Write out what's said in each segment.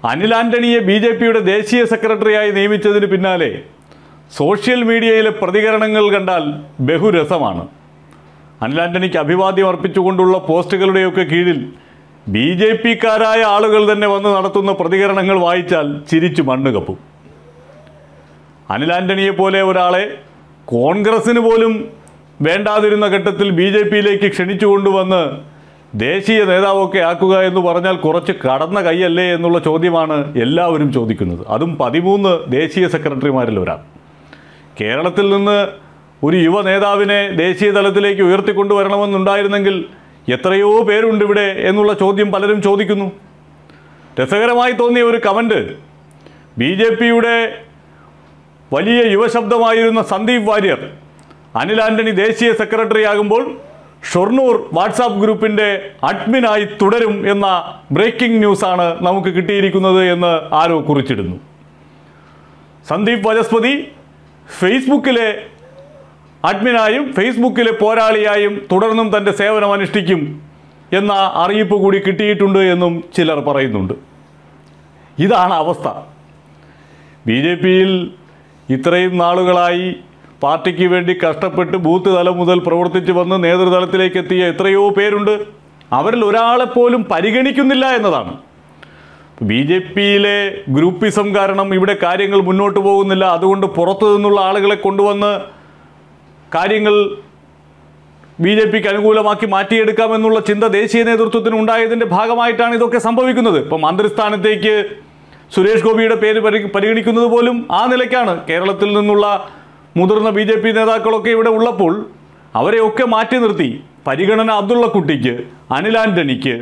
അനിൽ ആന്റണിയെ ബി.ജെ.പിയുടെ ദേശീയ സെക്രട്ടറിയായി നിയമിച്ചതിന് പിന്നാലെ സോഷ്യൽ മീഡിയയിലെ പ്രതികരണങ്ങൾ കണ്ടാൽ ബഹുരസമാണ്. അനിൽ ആന്റണിക്ക് അഭിവാദ്യം അർപ്പിച്ചുകൊണ്ടുള്ള പോസ്റ്റുകളുടെയൊക്കെ കീഴിൽ ബി.ജെ.പിക്കാരായ ആളുകൾ തന്നെ വന്ന് നടത്തുന്ന പ്രതികരണങ്ങൾ വായിച്ചാൽ ചിരിച്ചു മണ്ണ് കപ്പും. അനിൽ ആന്റണിയെ പോലെ ഒരാളെ കോൺഗ്രസിന് പോലും വേണ്ടാതിരുന്ന ഘട്ടത്തിൽ ബി.ജെ.പിയിലേക്ക് ക്ഷണിച്ചു കൊണ്ടുവന്ന് ദേശീയ നേതാവൊക്കെ ആക്കുക എന്ന് പറഞ്ഞാൽ കുറച്ച് കടന്ന കൈയല്ലേ എന്നുള്ള ചോദ്യമാണ് എല്ലാവരും ചോദിക്കുന്നത്. അതും 13 ദേശീയ സെക്രട്ടറിമാരിൽ ഒരാൾ. കേരളത്തിൽ നിന്ന് ഒരു യുവ നേതാവിനെ ദേശീയ തലത്തിലേക്ക് ഉയർത്തിക്കൊണ്ടുവരണമെന്നുണ്ടായിരുന്നെങ്കിൽ എത്രയോ പേരുണ്ട് ഇവിടെ എന്നുള്ള ചോദ്യം പലരും ചോദിക്കുന്നു. രസകരമായി തോന്നിയ ഒരു കമൻറ്റ്, ബി.ജെ.പിയുടെ വലിയ യുവശബ്ദമായിരുന്ന സന്ദീപ് വാര്യർ അനിൽ ആന്റണി ദേശീയ സെക്രട്ടറി ആകുമ്പോൾ ഷൊർണൂർ വാട്സാപ്പ് ഗ്രൂപ്പിൻ്റെ അഡ്മിനായി തുടരും എന്ന ബ്രേക്കിംഗ് ന്യൂസാണ് നമുക്ക് കിട്ടിയിരിക്കുന്നത് എന്ന് ആരോ കുറിച്ചിടുന്നു. സന്ദീപ് വാചസ്പതി ഫേസ്ബുക്കിലെ അഡ്മിനായും ഫേസ്ബുക്കിലെ പോരാളിയായും തുടർന്നും തൻ്റെ സേവനം അനുഷ്ഠിക്കും എന്ന അറിയിപ്പ് കൂടി കിട്ടിയിട്ടുണ്ട് എന്നും ചിലർ പറയുന്നുണ്ട്. ഇതാണ് അവസ്ഥ. ബി.ജെ.പിയിൽ ഇത്രയും നാളുകളായി പാർട്ടിക്ക് വേണ്ടി കഷ്ടപ്പെട്ട് ബൂത്ത് തലം മുതൽ പ്രവർത്തിച്ച് വന്ന് നേതൃതലത്തിലേക്ക് എത്തിയ എത്രയോ പേരുണ്ട്. അവരിൽ ഒരാളെപ്പോലും പരിഗണിക്കുന്നില്ല എന്നതാണ്. ബി.ജെ.പിയിലെ ഗ്രൂപ്പിസം കാരണം ഇവിടെ കാര്യങ്ങൾ മുന്നോട്ട് പോകുന്നില്ല. അതുകൊണ്ട് പുറത്തു നിന്നുള്ള ആളുകളെ കൊണ്ടുവന്ന് കാര്യങ്ങൾ ബി.ജെ.പിക്ക് അനുകൂലമാക്കി മാറ്റിയെടുക്കാമെന്നുള്ള ചിന്ത ദേശീയ നേതൃത്വത്തിന് ഉണ്ടായതിൻ്റെ ഭാഗമായിട്ടാണ് ഇതൊക്കെ സംഭവിക്കുന്നത്. ഇപ്പം മന്ത്രിസ്ഥാനത്തേക്ക് സുരേഷ് ഗോപിയുടെ പേര് പരിഗണിക്കുന്നത് പോലും ആ നിലയ്ക്കാണ്. കേരളത്തിൽ നിന്നുള്ള മുതിർന്ന ബി.ജെ.പി നേതാക്കളൊക്കെ ഇവിടെ ഉള്ളപ്പോൾ അവരെയൊക്കെ മാറ്റി നിർത്തി പരിഗണന അബ്ദുള്ള കുട്ടിക്ക്, അനിൽ ആന്റണിക്ക്,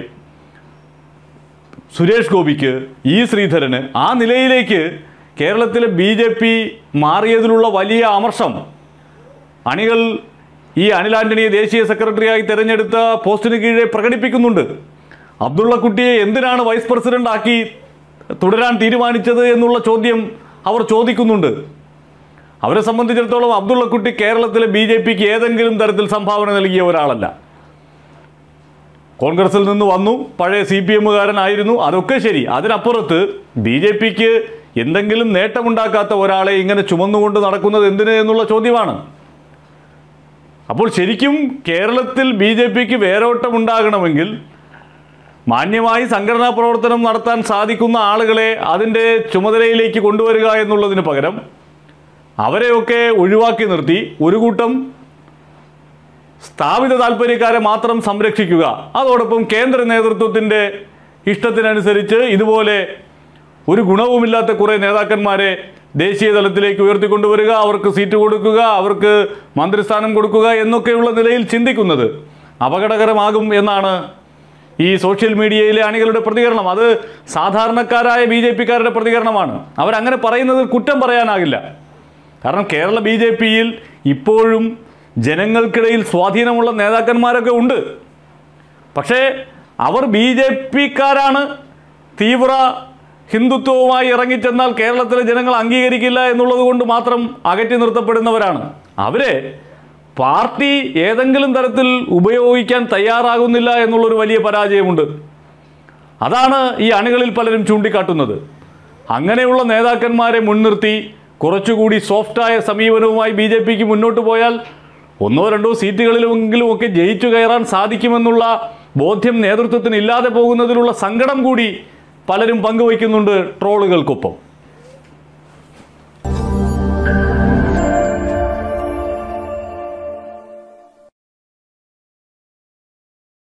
സുരേഷ് ഗോപിക്ക്, ഇ ശ്രീധരന്, ആ നിലയിലേക്ക് കേരളത്തിലെ ബി.ജെ.പി മാറിയതിലുള്ള വലിയ അമർഷം അണികൾ ഈ അനിൽ ആന്റണിയെ ദേശീയ സെക്രട്ടറിയായി തിരഞ്ഞെടുത്ത പോസ്റ്റിന് കീഴെ പ്രകടിപ്പിക്കുന്നുണ്ട്. അബ്ദുള്ള കുട്ടിയെ എന്തിനാണ് വൈസ് പ്രസിഡന്റ് ആക്കി തുടരാൻ തീരുമാനിച്ചത് എന്നുള്ള ചോദ്യം അവർ ചോദിക്കുന്നുണ്ട്. അവരെ സംബന്ധിച്ചിടത്തോളം അബ്ദുള്ള കുട്ടി കേരളത്തിലെ ബി.ജെ.പിക്ക് ഏതെങ്കിലും തരത്തിൽ സംഭാവന നൽകിയ ഒരാളല്ല. കോൺഗ്രസിൽ നിന്ന് വന്നു, പഴയ CPM-കാരനായിരുന്നു, അതൊക്കെ ശരി. അതിനപ്പുറത്ത് ബി.ജെ.പിക്ക് എന്തെങ്കിലും നേട്ടമുണ്ടാക്കാത്ത ഒരാളെ ഇങ്ങനെ ചുമന്നുകൊണ്ട് നടക്കുന്നത് എന്തിന് എന്നുള്ള ചോദ്യമാണ്. അപ്പോൾ ശരിക്കും കേരളത്തിൽ ബി.ജെ.പിക്ക് വേരോട്ടമുണ്ടാകണമെങ്കിൽ മാന്യമായി സംഘടനാ പ്രവർത്തനം നടത്താൻ സാധിക്കുന്ന ആളുകളെ അതിൻ്റെ ചുമതലയിലേക്ക് കൊണ്ടുവരിക എന്നുള്ളതിന് പകരം അവരെയൊക്കെ ഒഴിവാക്കി നിർത്തി ഒരു കൂട്ടം സ്ഥാപിത താല്പര്യക്കാരെ മാത്രം സംരക്ഷിക്കുക, അതോടൊപ്പം കേന്ദ്ര നേതൃത്വത്തിൻ്റെ ഇഷ്ടത്തിനനുസരിച്ച് ഇതുപോലെ ഒരു ഗുണവുമില്ലാത്ത കുറേ നേതാക്കന്മാരെ ദേശീയ തലത്തിലേക്ക് ഉയർത്തിക്കൊണ്ടുവരിക, അവർക്ക് സീറ്റ് കൊടുക്കുക, അവർക്ക് മന്ത്രിസ്ഥാനം കൊടുക്കുക എന്നൊക്കെയുള്ള നിലയിൽ ചിന്തിക്കുന്നത് അപകടകരമാകും എന്നാണ് ഈ സോഷ്യൽ മീഡിയയിലെ അണികളുടെ പ്രതികരണം. അത് സാധാരണക്കാരായ ബി.ജെ.പിക്കാരുടെ പ്രതികരണമാണ്. അവരങ്ങനെ പറയുന്നത് കുറ്റം പറയാനാകില്ല. കാരണം കേരള ബി.ജെ.പിയിൽ ഇപ്പോഴും ജനങ്ങൾക്കിടയിൽ സ്വാധീനമുള്ള നേതാക്കന്മാരൊക്കെ ഉണ്ട്. പക്ഷേ അവർ ബി.ജെ.പിക്കാരാണ്, തീവ്ര ഹിന്ദുത്വവുമായി ഇറങ്ങിച്ചെന്നാൽ കേരളത്തിലെ ജനങ്ങൾ അംഗീകരിക്കില്ല എന്നുള്ളത് കൊണ്ട് മാത്രം അകറ്റി നിർത്തപ്പെടുന്നവരാണ്. അവരെ പാർട്ടി ഏതെങ്കിലും തരത്തിൽ ഉപയോഗിക്കാൻ തയ്യാറാകുന്നില്ല എന്നുള്ളൊരു വലിയ പരാജയമുണ്ട്. അതാണ് ഈ അണികളിൽ പലരും ചൂണ്ടിക്കാട്ടുന്നത്. അങ്ങനെയുള്ള നേതാക്കന്മാരെ മുൻനിർത്തി കുറച്ചുകൂടി സോഫ്റ്റായ സമീപനവുമായി ബി.ജെ.പിക്ക് മുന്നോട്ട് പോയാൽ 1-2 സീറ്റുകളിലെങ്കിലും ഒക്കെ ജയിച്ചു കയറാൻ സാധിക്കുമെന്നുള്ള ബോധ്യം നേതൃത്വത്തിന് ഇല്ലാതെ പോകുന്നതിലുള്ള സങ്കടം കൂടി പലരും പങ്കുവയ്ക്കുന്നുണ്ട് ട്രോളുകൾക്കൊപ്പം.